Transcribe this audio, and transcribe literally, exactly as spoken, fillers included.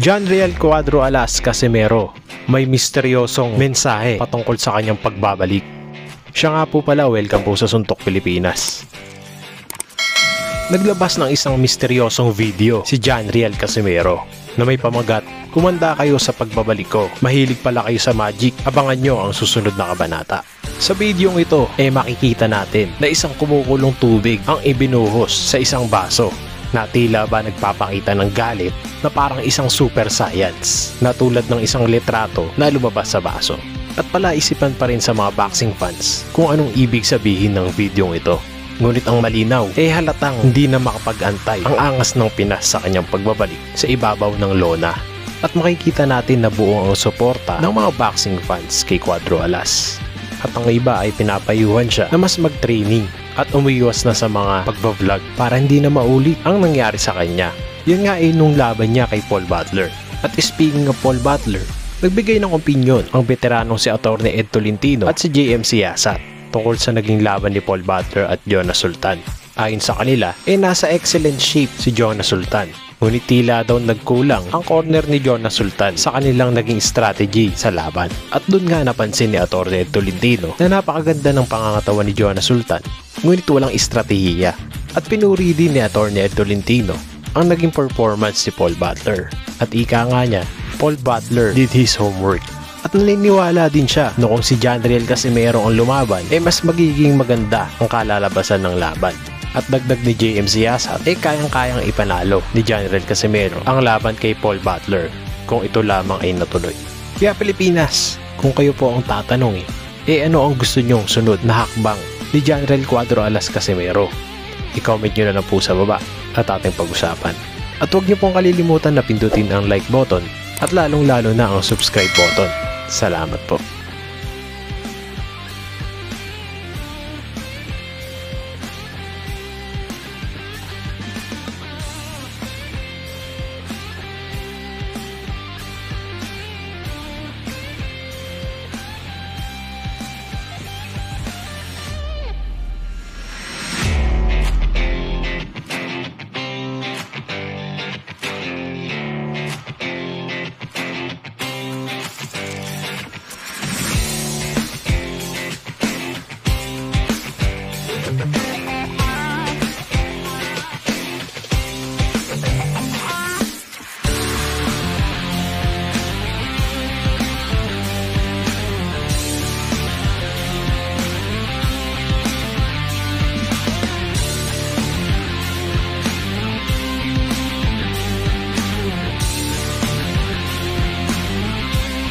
Jonriel Cuadro Alas Casimero, may misteryosong mensahe patungkol sa kanyang pagbabalik. Siya nga po pala, welcome po sa Suntok Pilipinas. Naglabas ng isang misteryosong video si Jonriel Casimero na may pamagat, "Kumanda kayo sa pagbabalik ko, mahilig pala kayo sa magic, abangan nyo ang susunod na kabanata." Sa videong ito, eh makikita natin na isang kumukulong tubig ang ibinuhos sa isang baso na tila ba nagpapakita ng galit na parang isang super science na tulad ng isang litrato na lumabas sa baso. At palaisipan pa rin sa mga boxing fans kung anong ibig sabihin ng videong ito. Ngunit ang malinaw, eh halatang hindi na makapag-antay ang angas ng Pinas sa kanyang pagbabalik sa ibabaw ng lona. At makikita natin na buo ang suporta ng mga boxing fans kay Cuadro Alas. At ang iba ay pinapayuhan siya na mas mag-training at umiwas na sa mga pagbablog para hindi na maulit ang nangyari sa kanya. Yun nga ay nung laban niya kay Paul Butler. At speaking of Paul Butler, nagbigay ng opinyon ang veteranong si Atty. Ed Tolentino at si J M Siasat tungkol sa naging laban ni Paul Butler at Jonas Sultan. Ayon sa kanila, eh nasa excellent shape si Jonas Sultan. Ngunit tila daw nagkulang ang corner ni Jonas Sultan sa kanilang naging strategy sa laban. At doon nga napansin ni Atty. Ed Tolentino na napakaganda ng pangangatawan ni Jonas Sultan, ngunit walang estratehiya. At pinuri din ni Atty. Ed Tolentino ang naging performance ni Paul Butler. At ika nga niya, Paul Butler did his homework. At naniniwala din siya na kung si Jonriel Casimero ang lumaban, eh mas magiging maganda ang kalalabasan ng laban. At dagdag ni J M Siasat, eh kayang-kayang ipanalo ni Jonriel Casimero ang laban kay Paul Butler kung ito lamang ay natuloy. Kaya Pilipinas, kung kayo po ang tatanungin, eh ano ang gusto nyong sunod na hakbang ni Jonriel Cuadro Alas Casimero? I-comment nyo na lang po sa baba at ating pag-usapan. At huwag nyo pong kalilimutan na pindutin ang like button at lalong-lalo na ang subscribe button. Salamat po.